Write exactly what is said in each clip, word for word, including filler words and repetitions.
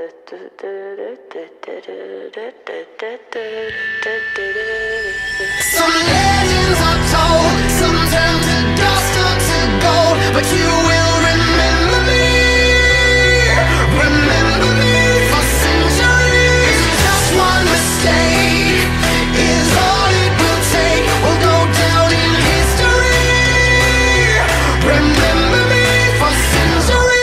Some legends are told, some turn to dust or to gold, but you will remember me, remember me for centuries. Just one mistake is all it will take. We'll go down in history. Remember me for centuries.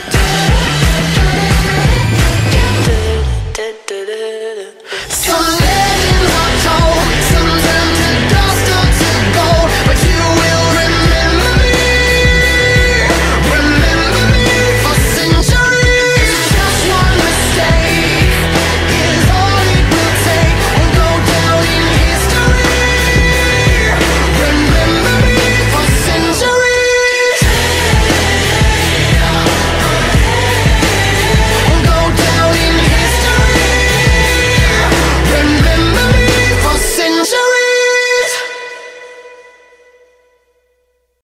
Some